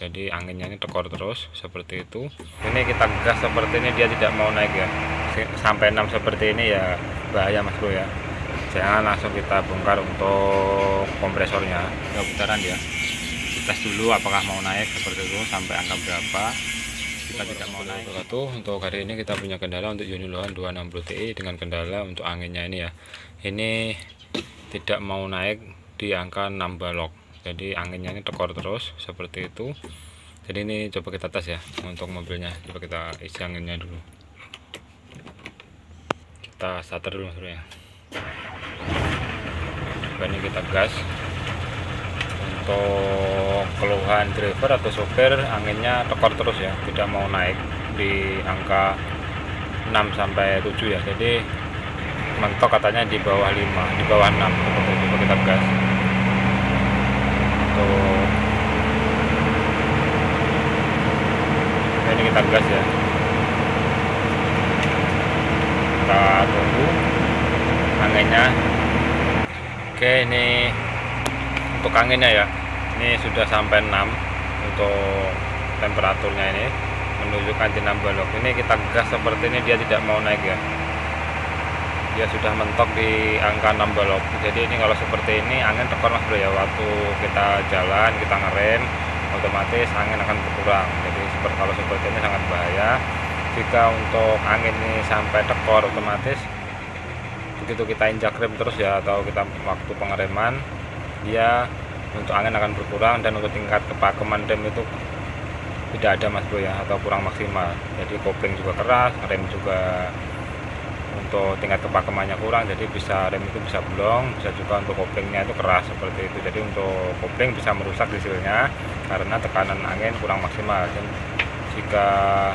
jadi anginnya ini tekor terus seperti itu. Ini kita gas seperti ini, dia tidak mau naik ya, sampai 6 seperti ini ya bahaya Mas Bro ya. Jangan langsung kita bongkar untuk kompresornya, ya putaran ya, tes dulu apakah mau naik seperti itu, sampai angka berapa. Kita tidak mau naik. Untuk hari ini kita punya kendala untuk unit lohan 260 Ti dengan kendala untuk anginnya ini ya, ini tidak mau naik di angka 6 balok, jadi anginnya ini tekor terus seperti itu. Jadi ini coba kita tes ya untuk mobilnya, coba kita isi anginnya dulu, kita starter dulu Mas Bro ya. Ini kita gas. Untuk keluhan driver atau sopir, anginnya tekor terus ya, tidak mau naik di angka 6 sampai 7 ya, jadi mentok katanya di bawah 5, di bawah 6. Coba kita gas. Untuk ini kita gas ya, kita tunggu anginnya. Oke, ini untuk anginnya ya, ini sudah sampai 6 untuk temperaturnya, ini menunjukkan di 6 balok. Ini kita gas seperti ini, dia tidak mau naik ya, dia sudah mentok di angka 6 balok. Jadi ini kalau seperti ini angin tekor Mas Bro ya, waktu kita jalan kita ngerem otomatis angin akan berkurang. Jadi kalau seperti ini sangat bahaya. Jika untuk angin ini sampai tekor, otomatis begitu kita injak rem terus ya, atau kita waktu pengereman, dia untuk angin akan berkurang, dan untuk tingkat kepakeman rem itu tidak ada Mas Bro ya, atau kurang maksimal. Jadi kopling juga keras, rem juga untuk tingkat kepakemannya kurang, jadi bisa rem itu bisa blong, bisa juga untuk koplingnya itu keras seperti itu. Jadi untuk kopling bisa merusak dieselnya karena tekanan angin kurang maksimal. Dan jika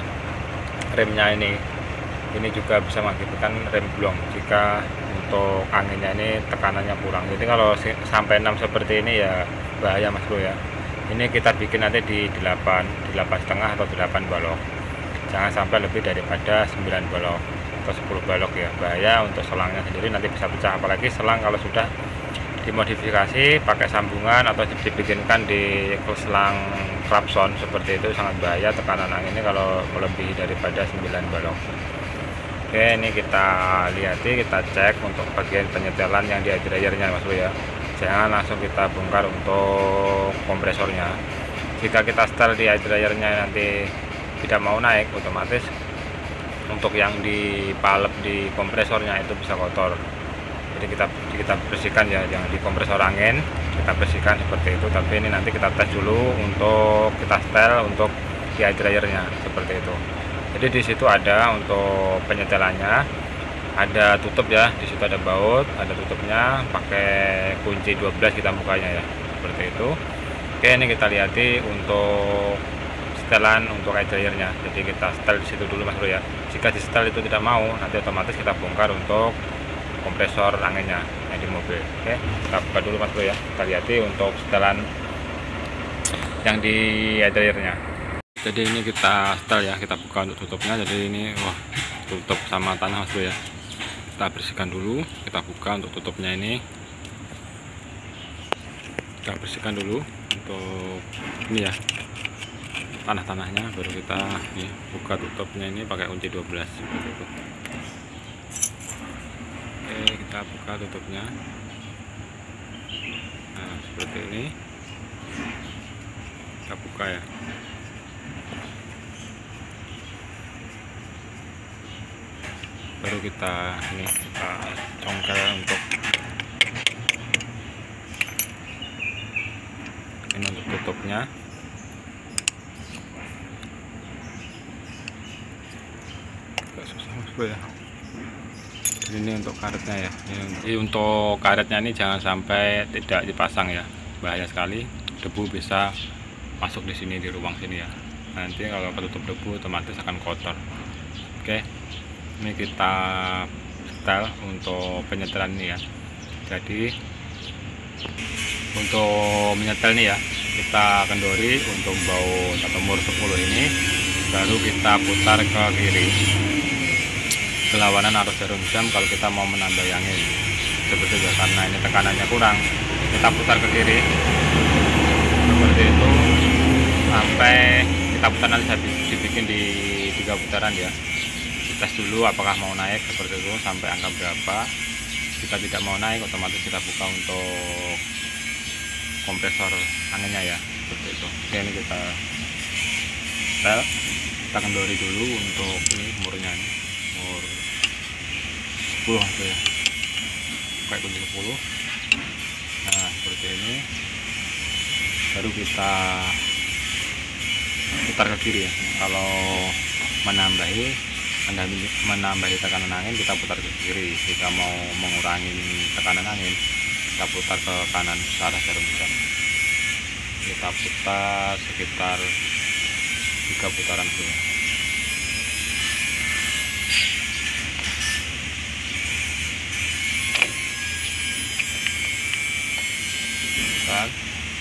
remnya ini juga bisa mengakibatkan rem blong jika untuk anginnya ini tekanannya kurang. Jadi kalau sampai 6 seperti ini ya bahaya Mas Bro ya. Ini kita bikin nanti di 8,5 atau 8 balok, jangan sampai lebih daripada 9 balok atau 10 balok ya, bahaya. Untuk selangnya sendiri nanti bisa pecah, apalagi selang kalau sudah dimodifikasi pakai sambungan atau dibikinkan di selang klakson seperti itu, sangat bahaya tekanan anginnya kalau melebihi daripada 9 balok. Oke, ini kita lihati, kita cek untuk bagian penyetelan yang di dryernya Mas Bro ya. Jangan langsung kita bongkar untuk kompresornya. Jika kita setel di dryernya nanti tidak mau naik, otomatis untuk yang di palep di kompresornya itu bisa kotor. Jadi kita bersihkan ya, yang di kompresor angin kita bersihkan seperti itu. Tapi ini nanti kita tes dulu untuk kita setel untuk di dryernya seperti itu. Jadi di situ ada untuk penyetelannya, ada tutup ya, di situ ada baut, ada tutupnya, pakai kunci 12 kita bukanya ya, seperti itu. Oke, ini kita lihati untuk setelan untuk dryernya. Jadi kita setel di situ dulu Mas Bro ya. Jika di setel itu tidak mau, nanti otomatis kita bongkar untuk kompresor anginnya yang di mobil. Oke, kita buka dulu Mas Bro ya, kita lihati untuk setelan yang di dryernya. Jadi ini kita setel ya, kita buka untuk tutupnya. Jadi ini wah, tutup sama tanah Mas Bro ya, kita bersihkan dulu, kita buka untuk tutupnya. Ini kita bersihkan dulu untuk ini ya, tanah-tanahnya, baru kita nih buka tutupnya ini pakai kunci 12 seperti itu. Oke, kita buka tutupnya. Nah seperti ini, kita buka ya. Baru kita congkel untuk ini untuk tutupnya. Agak susah Mas Bro ya. Jadi ini untuk karetnya ya. Jadi untuk karetnya ini jangan sampai tidak dipasang ya, bahaya sekali, debu bisa masuk di sini, di ruang sini ya. Nanti kalau ketutup debu otomatis akan kotor. Oke, ini kita setel untuk penyetelan ini ya. Jadi untuk menyetel ini ya, kita kendori untuk baut atau mur 10 ini, baru kita putar ke kiri. Berlawanan arus jarum jam kalau kita mau menambah angin seperti itu, karena ini tekanannya kurang, kita putar ke kiri seperti itu sampai kita putar nanti saya dibikin di 3 putaran ya. Tes dulu apakah mau naik seperti itu sampai angka berapa. Jika tidak mau naik, otomatis kita buka untuk kompresor anginnya ya, seperti itu. Oke, ini kita setel, kita kendori dulu untuk ini umurnya, ini umur 10 ya, pakai kunci 10. Nah seperti ini, baru kita putar ke kiri ya. Kalau menambahi tekanan angin, kita putar ke kiri. Jika mau mengurangi tekanan angin, kita putar ke kanan ke arah jarum jam. Kita putar sekitar 3 putaran dulu. Putar.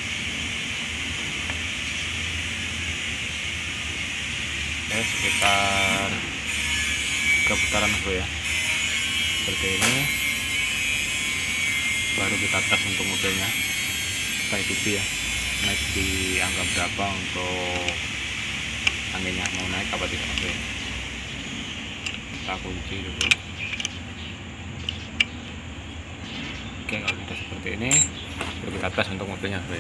Oke, sekitar 3 putaran dulu ya, seperti ini. Baru kita tes untuk mobilnya, kita ikuti ya, naik di angka berapa untuk anginnya, mau naik apa tidak. Oke, kita kunci dulu. Oke, kalau sudah seperti ini baru kita tes untuk mobilnya ya.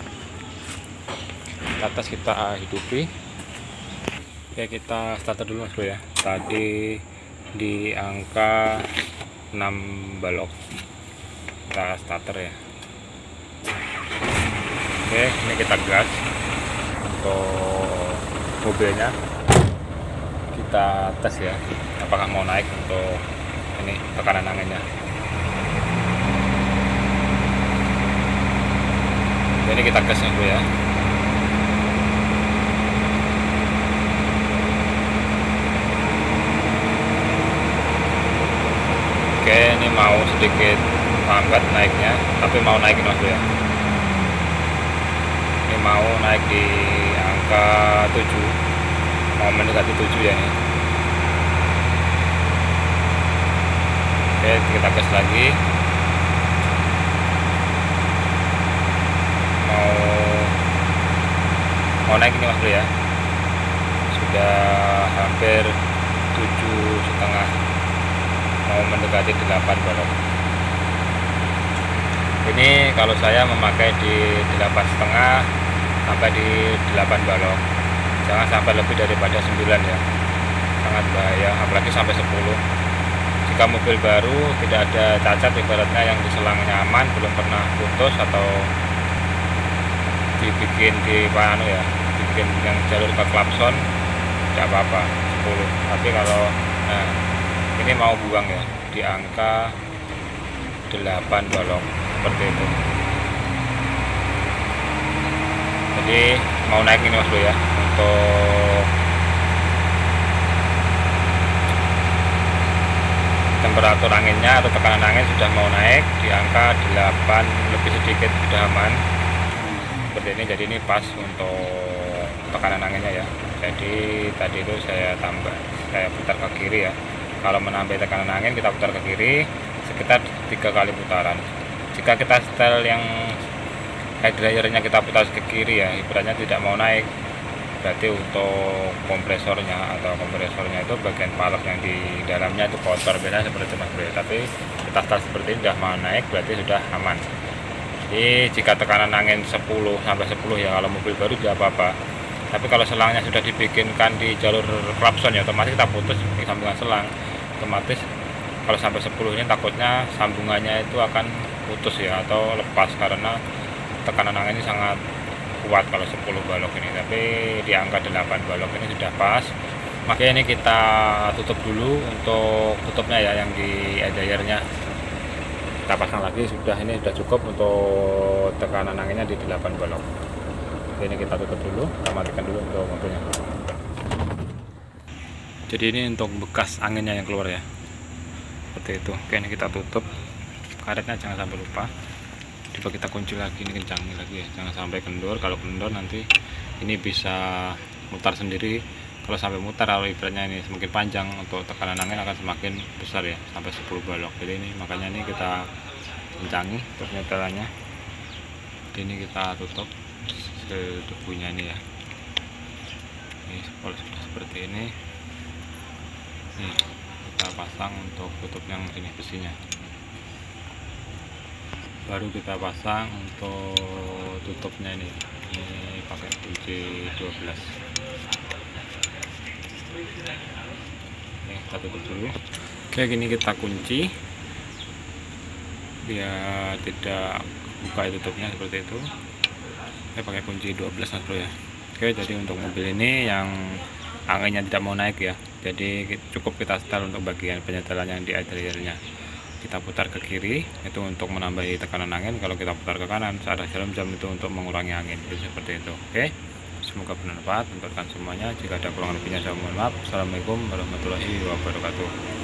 Kita tes, kita hidupi. Oke, kita starter dulu mas bro ya. Tadi di angka 6 balok kita starter ya. Oke, ini kita gas untuk mobilnya. Kita tes ya, apakah mau naik untuk ini tekanan anginnya. Oke, ini kita gas dulu ya. Oke, ini mau sedikit lambat naiknya, tapi mau naik mas ya. Ini mau naik di angka 7, mau mendekati 7 ya ini. Oke, kita gas lagi. Mau naik ini mas ya. Sudah hampir 7,5, mau mendekati 8 balok. Ini kalau saya memakai di 8,5 sampai di 8 balok, jangan sampai lebih daripada 9 ya, sangat bahaya, apalagi sampai 10. Jika mobil baru tidak ada cacat, ibaratnya yang di selang nyaman, belum pernah putus atau dibikin di panu ya, dibikin yang jalur ke klakson, tidak apa-apa 10. Tapi kalau ini mau buang ya di angka 8 balok seperti itu. Jadi mau naik ini mas bro ya, untuk temperatur anginnya atau tekanan angin sudah mau naik di angka 8 lebih sedikit, sudah aman seperti ini. Jadi ini pas untuk tekanan anginnya ya. Jadi tadi itu saya putar ke kiri ya. Kalau menambah tekanan angin kita putar ke kiri sekitar 3 kali putaran. Jika kita setel yang head dryernya kita putar ke kiri ya, ibaratnya tidak mau naik, berarti untuk kompresornya itu bagian palep yang di dalamnya itu kotor, biasanya seperti itu mas bro. Tapi kita start seperti ini sudah mau naik, berarti sudah aman. Jadi jika tekanan angin 10 sampai 10 ya, kalau mobil baru tidak apa-apa. Tapi kalau selangnya sudah dibikinkan di jalur klakson ya, otomatis kita putus sambungan selang. Otomatis kalau sampai 10 ini takutnya sambungannya itu akan putus ya, atau lepas karena tekanan angin ini sangat kuat kalau 10 balok ini. Tapi di angka 8 balok ini sudah pas. Makanya ini kita tutup dulu untuk tutupnya ya, yang di dryernya kita pasang lagi. Ini sudah cukup untuk tekanan anginnya di 8 balok. Ini kita tutup dulu, kita matikan dulu untuk mobilnya. Jadi ini untuk bekas anginnya yang keluar ya, seperti itu. Oke, ini kita tutup karetnya, jangan sampai lupa. Coba kita kunci lagi, ini kencangin lagi ya, jangan sampai kendor. Kalau kendor nanti ini bisa mutar sendiri. Kalau sampai mutar, kalau ibaratnya ini semakin panjang, untuk tekanan angin akan semakin besar ya, sampai 10 balok. Jadi ini makanya ini kita kencangi terus nyetelannya. Ini kita tutup debunya ini ya. seperti ini. Nih, kita pasang untuk tutup yang ini besinya, baru kita pasang untuk tutupnya. Ini pakai kunci 12. Oke, kita tutup dulu. Oke, gini kita kunci biar tidak buka tutupnya seperti itu. Saya pakai kunci 12 mas bro ya. Oke, jadi untuk mobil ini yang anginnya tidak mau naik ya, jadi cukup kita setel untuk bagian penyetelan yang di interiornya. Kita putar ke kiri itu untuk menambahi tekanan angin, kalau kita putar ke kanan searah jarum jam itu untuk mengurangi angin. Jadi seperti itu. Oke, semoga bermanfaat untuk kalian semuanya. Jika ada kurang lebihnya saya mohon maaf. Assalamualaikum warahmatullahi wabarakatuh.